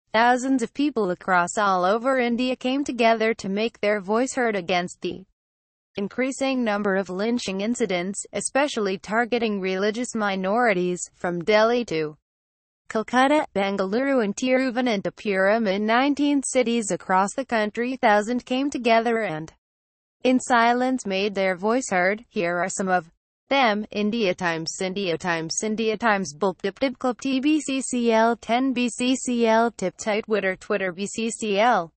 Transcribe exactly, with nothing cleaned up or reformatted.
Thousands of people across all over India came together to make their voice heard against the increasing number of lynching incidents, especially targeting religious minorities, from Delhi to Calcutta, Bengaluru and Tiruvananthapuram. In nineteen cities across the country, thousands came together and, in silence, made their voice heard. Here are some of them. India Times, India Times, India Times, Bulp Dip Dip Club T B C C L ten B C C L Tip Tight Twitter Twitter B C C L